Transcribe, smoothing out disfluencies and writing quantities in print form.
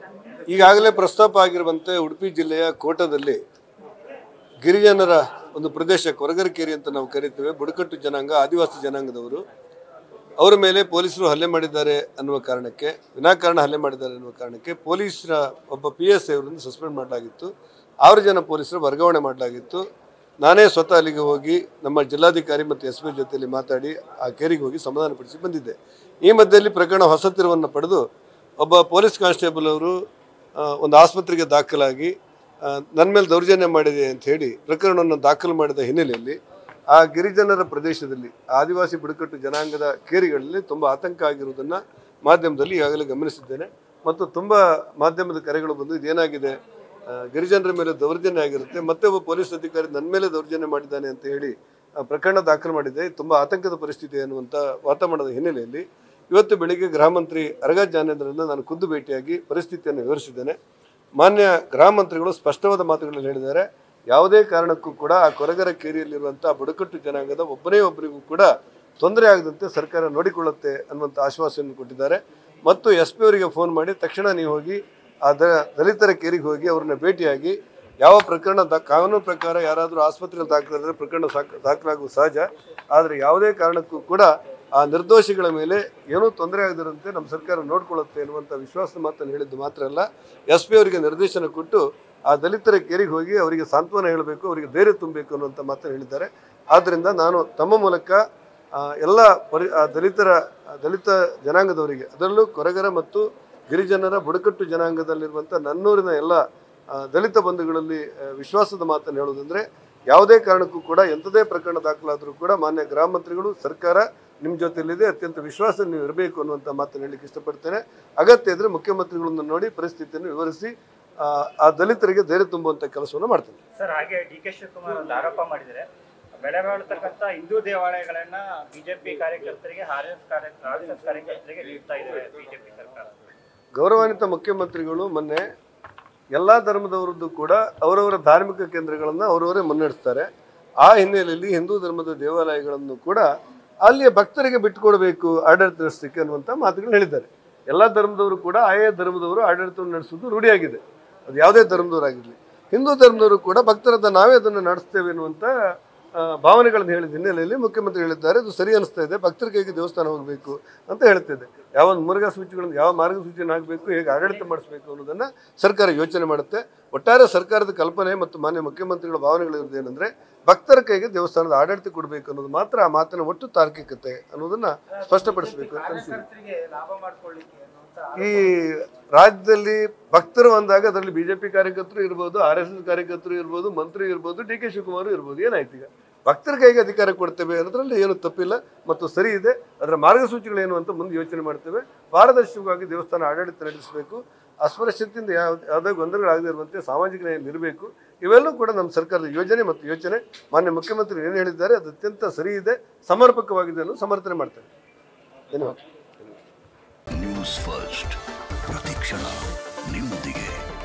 ಈಗಾಗಲೇ ಪ್ರಸ್ತಾಪ ಆಗಿರುವಂತೆ ಉಡುಪಿ ಜಿಲ್ಲೆಯ ಕೋಟದಲ್ಲಿ ಗಿರಿಜನರ ಒಂದು ಪ್ರದೇಶ ಕೊರಗರಕೇರಿ ಅಂತ ನಾವು ಕರೀತೇವೆ. ಬುಡಕಟ್ಟು ಜನಾಂಗ, ಆದಿವಾಸಿ ಜನಾಂಗದವರು. ಅವರ ಮೇಲೆ ಪೊಲೀಸರು ಹಲ್ಲೆ ಮಾಡಿದ್ದಾರೆ ಅನ್ನುವ ಕಾರಣಕ್ಕೆ, ವಿನಾಕಾರಣ ಹಲ್ಲೆ ಮಾಡಿದ್ದಾರೆ ಅನ್ನುವ ಕಾರಣಕ್ಕೆ ಪೊಲೀಸರ ಒಬ್ಬ PSI ಅವರನ್ನು ಸಸ್ಪೆಂಡ್ ಮಾಡಲಾಗಿತ್ತು. 6 ಜನ ಪೊಲೀಸರು ವರ್ಗಾವಣೆ ಮಾಡಲಾಗಿತ್ತು. ನಾನೇ ಸ್ವತಃ ಅಲ್ಲಿಗೆ ಹೋಗಿ ನಮ್ಮ ಜಿಲ್ಲಾಧಿಕಾರಿ ಮತ್ತು SP ಜೊತೆಯಲ್ಲಿ ಮಾತಾಡಿ ಆ ಕೇರಿಗೆ ಹೋಗಿ ಸಮಾಧಾನಪಡಿಸಿ ಬಂದಿದ್ದೆ. ಈ ಮಧ್ಯದಲ್ಲಿ ಪ್ರಕರಣ ಹೊಸ ತಿರುವನ್ನು ಪಡೆದು ಒಬ್ಬ ಪೊಲೀಸ್ ಕಾನ್ಸ್ಟೇಬಲ್ ಅವರು ಒಂದು ಆಸ್ಪತ್ರೆಗೆ ದಾಖಲಾಗಿ ನನ್ನ ಮೇಲೆ ದೌರ್ಜನ್ಯ ಮಾಡಿದೆ ಅಂತ ಹೇಳಿ ಪ್ರಕರಣವನ್ನು ದಾಖಲು ಮಾಡಿದ ಹಿನ್ನೆಲೆಯಲ್ಲಿ ಆ ಗಿರಿಜನರ ಪ್ರದೇಶದಲ್ಲಿ ಆದಿವಾಸಿ ಬುಡಕಟ್ಟು ಜನಾಂಗದ ಕೇರಿಗಳಲ್ಲಿ ತುಂಬ ಆತಂಕ ಆಗಿರುವುದನ್ನು ಮಾಧ್ಯಮದಲ್ಲಿ ಈಗಾಗಲೇ ಗಮನಿಸಿದ್ದೇನೆ. ಮತ್ತು ತುಂಬ ಮಾಧ್ಯಮದ ಕರೆಗಳು ಬಂದು ಇದೇನಾಗಿದೆ, ಗಿರಿಜನರ ಮೇಲೆ ದೌರ್ಜನ್ಯ ಆಗಿರುತ್ತೆ, ಮತ್ತೆ ಒಬ್ಬ ಪೊಲೀಸ್ ಅಧಿಕಾರಿ ನನ್ನ ಮೇಲೆ ದೌರ್ಜನ್ಯ ಮಾಡಿದ್ದಾನೆ ಅಂತ ಹೇಳಿ ಪ್ರಕರಣ ದಾಖಲು ಮಾಡಿದೆ. ತುಂಬ ಆತಂಕದ ಪರಿಸ್ಥಿತಿ ಅನ್ನುವಂಥ ವಾತಾವರಣದ ಹಿನ್ನೆಲೆಯಲ್ಲಿ ಇವತ್ತು ಬೆಳಿಗ್ಗೆ ಗೃಹ ಮಂತ್ರಿ ಅರಗ ಜ್ಞಾನೇಂದ್ರರನ್ನು ನಾನು ಖುದ್ದು ಭೇಟಿಯಾಗಿ ಪರಿಸ್ಥಿತಿಯನ್ನು ವಿವರಿಸಿದ್ದೇನೆ. ಮಾನ್ಯ ಗೃಹ ಮಂತ್ರಿಗಳು ಸ್ಪಷ್ಟವಾದ ಮಾತುಗಳಲ್ಲಿ ಹೇಳಿದ್ದಾರೆ, ಯಾವುದೇ ಕಾರಣಕ್ಕೂ ಕೂಡ ಆ ಕೊರಗರಕೇರಿಯಲ್ಲಿರುವಂಥ ಬುಡಕಟ್ಟು ಜನಾಂಗದ ಒಬ್ಬರಿಗೂ ಕೂಡ ತೊಂದರೆ ಆಗದಂತೆ ಸರ್ಕಾರ ನೋಡಿಕೊಳ್ಳುತ್ತೆ ಅನ್ನುವಂಥ ಆಶ್ವಾಸನೆ ಕೊಟ್ಟಿದ್ದಾರೆ. ಮತ್ತು SP ಅವರಿಗೆ ಫೋನ್ ಮಾಡಿ ತಕ್ಷಣ ನೀವು ಹೋಗಿ ಆ ದಲಿತರ ಕೇರಿಗೆ ಹೋಗಿ ಅವ್ರನ್ನ ಭೇಟಿಯಾಗಿ ಯಾವ ಪ್ರಕರಣ ಕಾನೂನು ಪ್ರಕಾರ ಯಾರಾದರೂ ಆಸ್ಪತ್ರೆಯಲ್ಲಿ ದಾಖಲಾದರೆ ಪ್ರಕರಣ ದಾಖಲಾಗುವುದು ಸಹಜ, ಆದರೆ ಯಾವುದೇ ಕಾರಣಕ್ಕೂ ಕೂಡ ಆ ನಿರ್ದೋಷಿಗಳ ಮೇಲೆ ಏನೂ ತೊಂದರೆ ಆಗದಿರಂತೆ ನಮ್ಮ ಸರ್ಕಾರ ನೋಡ್ಕೊಳ್ಳುತ್ತೆ ಎನ್ನುವಂಥ ವಿಶ್ವಾಸದ ಮಾತನ್ನು ಹೇಳಿದ್ದು ಮಾತ್ರ ಅಲ್ಲ, SP ಅವರಿಗೆ ನಿರ್ದೇಶನ ಕೊಟ್ಟು ಆ ದಲಿತರ ಕೇರಿಗೆ ಹೋಗಿ ಅವರಿಗೆ ಸಾಂತ್ವನ ಹೇಳಬೇಕು, ಅವರಿಗೆ ಧೈರ್ಯ ತುಂಬಬೇಕು ಅನ್ನುವಂಥ ಮಾತನ್ನು ಹೇಳಿದ್ದಾರೆ. ಆದ್ದರಿಂದ ನಾನು ತಮ್ಮ ಮೂಲಕ ಎಲ್ಲ ದಲಿತ ಜನಾಂಗದವರಿಗೆ, ಅದರಲ್ಲೂ ಕೊರಗರ ಮತ್ತು ಗಿರಿಜನರ ಬುಡಕಟ್ಟು ಜನಾಂಗದಲ್ಲಿರುವಂಥ ನನ್ನೂರಿನ ಎಲ್ಲ ದಲಿತ ಬಂಧುಗಳಲ್ಲಿ ವಿಶ್ವಾಸದ ಮಾತನ್ನು ಹೇಳೋದಂದರೆ, ಯಾವುದೇ ಕಾರಣಕ್ಕೂ ಕೂಡ ಎಂಥದೇ ಪ್ರಕರಣ ದಾಖಲಾದರೂ ಕೂಡ ಮಾನ್ಯ ಗೃಹ ಮಂತ್ರಿಗಳು, ಸರ್ಕಾರ ನಿಮ್ಮ ಜೊತೆಯಲ್ಲಿದೆ, ಅತ್ಯಂತ ವಿಶ್ವಾಸ ನೀವು ಇರಬೇಕು ಅನ್ನುವಂಥ ಮಾತನ್ನು ಹೇಳಲಿಕ್ಕೆ ಇಷ್ಟಪಡ್ತೇನೆ. ಅಗತ್ಯ ಇದ್ದರೆ ಮುಖ್ಯಮಂತ್ರಿಗಳನ್ನು ನೋಡಿ ಪರಿಸ್ಥಿತಿಯನ್ನು ವಿವರಿಸಿ ಆ ದಲಿತರಿಗೆ ಧೈರ್ಯ ತುಂಬುವಂಥ ಕೆಲಸವನ್ನು ಮಾಡ್ತೇನೆ. ಸರ್, ಹಾಗೆ DK ಶಿವಕುಮಾರ್ ಒಂದು ಆರೋಪ ಮಾಡಿದರೆ ಬೆಲೆ ಬಾಳ್ತಕ್ಕಂಥ ಹಿಂದೂ ದೇವಾಲಯಗಳನ್ನ ಬಿಜೆಪಿ ಕಾರ್ಯಕರ್ತರಿಗೆ RSS ಕಾರ್ಯಕರ್ತರಿಗೆ ನೀಡ್ತಾ ಇದ್ದಾರೆ ಬಿಜೆಪಿ ಸರ್ಕಾರ. ಗೌರವಾನ್ವಿತ ಮುಖ್ಯಮಂತ್ರಿಗಳು ಮೊನ್ನೆ ಎಲ್ಲ ಧರ್ಮದವರದ್ದು ಕೂಡ ಅವರವರ ಧಾರ್ಮಿಕ ಕೇಂದ್ರಗಳನ್ನು ಅವರವರೇ ಮುನ್ನಡೆಸ್ತಾರೆ. ಆ ಹಿನ್ನೆಲೆಯಲ್ಲಿ ಹಿಂದೂ ಧರ್ಮದ ದೇವಾಲಯಗಳನ್ನು ಕೂಡ ಅಲ್ಲಿಯ ಭಕ್ತರಿಗೆ ಬಿಟ್ಟುಕೊಡಬೇಕು ಆಡಳಿತ ನಡೆಸಲಿಕ್ಕೆ ಅನ್ನುವಂಥ ಮಾತುಗಳು ಹೇಳಿದ್ದಾರೆ. ಎಲ್ಲ ಧರ್ಮದವರು ಕೂಡ ಆಯಾ ಧರ್ಮದವರು ಆಡಳಿತವನ್ನು ನಡೆಸೋದು ರೂಢಿಯಾಗಿದೆ, ಅದು ಯಾವುದೇ ಧರ್ಮದವರಾಗಿರಲಿ. ಹಿಂದೂ ಧರ್ಮದವರು ಕೂಡ ಭಕ್ತರದ್ದು ನಾವೇ ಅದನ್ನು ನಡೆಸ್ತೇವೆ ಎನ್ನುವಂಥ ಭಾವನೆಗಳನ್ನು ಹೇಳಿದ ಹಿನ್ನೆಲೆಯಲ್ಲಿ ಮುಖ್ಯಮಂತ್ರಿ ಹೇಳಿದ್ದಾರೆ, ಅದು ಸರಿ ಅನಿಸ್ತಾ ಇದೆ, ಭಕ್ತರ ಕೈಗೆ ದೇವಸ್ಥಾನ ಹೋಗಬೇಕು ಅಂತ ಹೇಳ್ತಿದೆ. ಯಾವ ಮಾರ್ಗಸೂಚಿಗಳನ್ನು ಯಾವ ಮಾರ್ಗಸೂಚಿಯನ್ನು ಹಾಕಬೇಕು, ಹೇಗೆ ಆಡಳಿತ ಮಾಡಿಸಬೇಕು ಅನ್ನೋದನ್ನು ಸರ್ಕಾರ ಯೋಚನೆ ಮಾಡುತ್ತೆ. ಒಟ್ಟಾರೆ ಸರ್ಕಾರದ ಕಲ್ಪನೆ ಮತ್ತು ಮಾನ್ಯ ಮುಖ್ಯಮಂತ್ರಿಗಳ ಭಾವನೆಗಳಿರೋದು ಏನಂದರೆ, ಭಕ್ತರ ಕೈಗೆ ದೇವಸ್ಥಾನದ ಆಡಳಿತ ಕೊಡಬೇಕು ಅನ್ನೋದು ಮಾತ್ರ. ಆ ಮಾತಿನ ಒಟ್ಟು ತಾರ್ಕಿಕತೆ ಅನ್ನೋದನ್ನು ಸ್ಪಷ್ಟಪಡಿಸಬೇಕು ಅಂತ ಅನಿಸಿದೆ. ಈ ರಾಜ್ಯದಲ್ಲಿ ಭಕ್ತರು ಅಂದಾಗ ಅದರಲ್ಲಿ BJP ಕಾರ್ಯಕರ್ತರು ಇರ್ಬೋದು, RSS ಕಾರ್ಯಕರ್ತರು ಇರ್ಬೋದು, ಮಂತ್ರಿ ಇರ್ಬೋದು, DK ಶಿವಕುಮಾರ್ ಇರ್ಬೋದು. ಏನಾಯ್ತು, ಈಗ ಭಕ್ತರ ಕೈಗೆ ಅಧಿಕಾರ ಕೊಡ್ತೇವೆ ಅನ್ನೋದ್ರಲ್ಲಿ ಏನು ತಪ್ಪಿಲ್ಲ ಮತ್ತು ಸರಿ ಇದೆ. ಅದರ ಮಾರ್ಗಸೂಚಿಗಳೇನು ಅಂತ ಮುಂದೆ ಯೋಚನೆ ಮಾಡ್ತೇವೆ. ಪಾರದರ್ಶಕವಾಗಿ ದೇವಸ್ಥಾನ ಆಡಳಿತ ನಡೆಸಬೇಕು, ಅಸ್ಪೃಶ್ಯತೆಯಿಂದ ಯಾವುದೇ ಗೊಂದಲಗಳಾಗದೇ ಇರುವಂತೆ ಸಾಮಾಜಿಕ ನ್ಯಾಯ ಇರಬೇಕು. ಇವೆಲ್ಲವೂ ಕೂಡ ನಮ್ಮ ಸರ್ಕಾರದ ಯೋಜನೆ ಮತ್ತು ಯೋಚನೆ. ಮಾನ್ಯ ಮುಖ್ಯಮಂತ್ರಿ ಏನು ಹೇಳಿದ್ದಾರೆ ಅದು ಅತ್ಯಂತ ಸರಿ ಇದೆ, ಸಮರ್ಪಕವಾಗಿದೆ ಅನ್ನೋ ಸಮರ್ಥನೆ ಮಾಡ್ತೇನೆ. ಧನ್ಯವಾದ. ನ್ಯೂಸ್ ಫಸ್ಟ್, ಪ್ರತಿಕ್ಷಣ ನಿಮ್ಮೊಂದಿಗೆ.